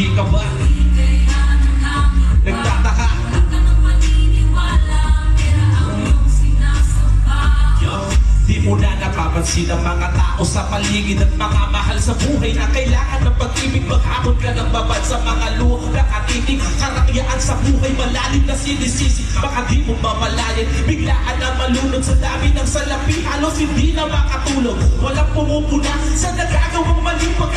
Di ka ba nagtataka? Di mo na napapansin ang mga tao sa paligid at mga mahal sa buhay na kailangan ng pag-ibig. Maghapon ka ng babad sa mga luha nakatitig. Karakyaan sa buhay malalim na sinisisi. Baka di mo mamalayan, biglaan na malunod sa dami ng salapi. Halos hindi na makatulog, walang pumupuna sa nagagawang mali.